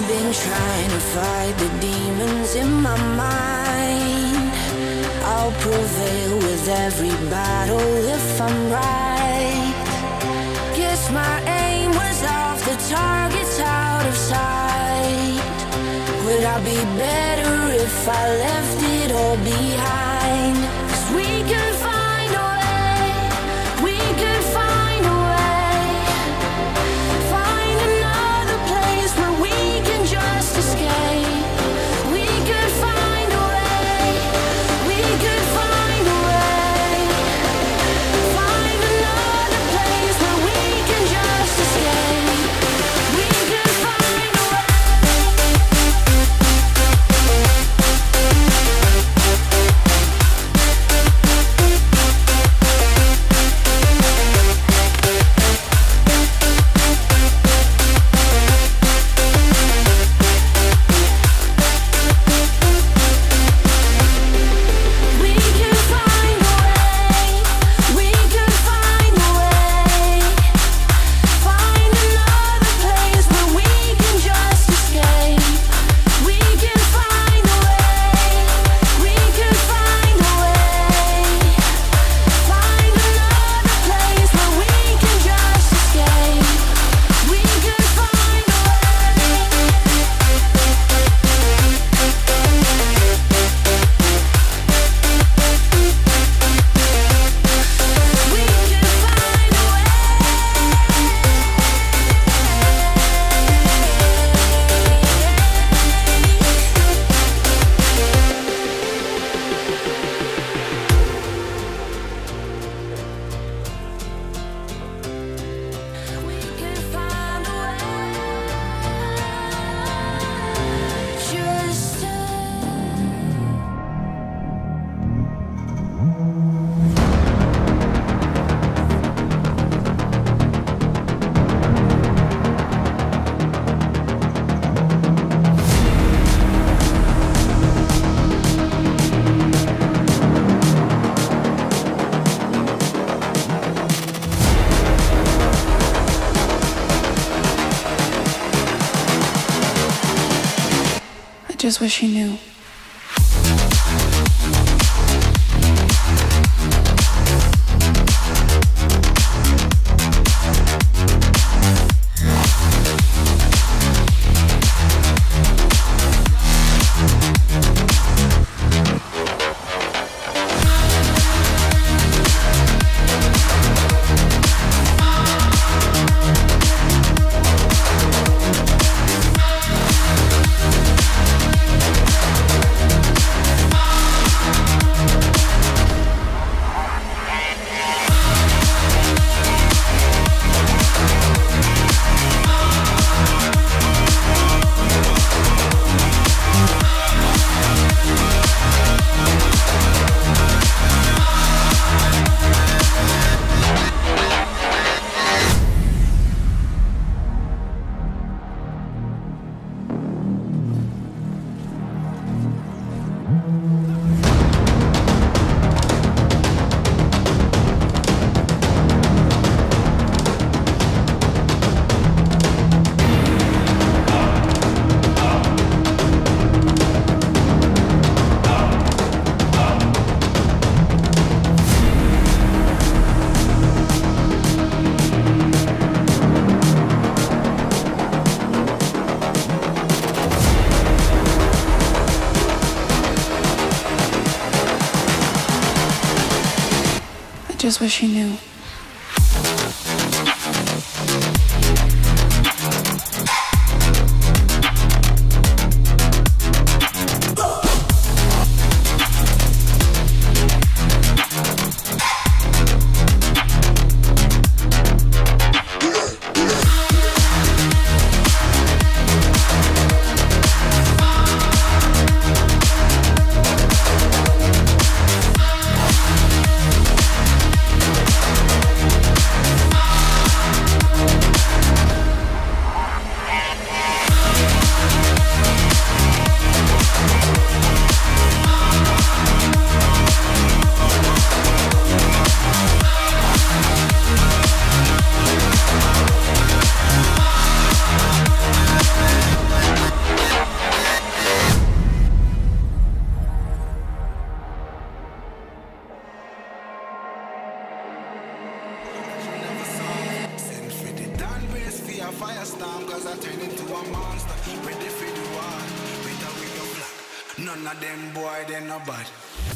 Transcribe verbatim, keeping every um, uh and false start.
been trying to fight the demons in my mind. I'll prevail with every battle if I'm right. Guess my aim was off, the target's out of sight. Would I be better if I left it all behind? 'Cause we could find a way, we could find a way. Find another place where we can just escape. We could find a way, we could find a way. Find another place where we can just escape. We could find a way. Just wish he knew. Just wish he knew. firestorm, cause I turn into a monster. Ready for the war, with a wing of black. None of them boy, they no bad.